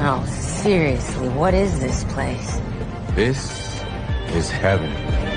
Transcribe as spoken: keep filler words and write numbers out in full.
No, seriously, what is this place? This is heaven.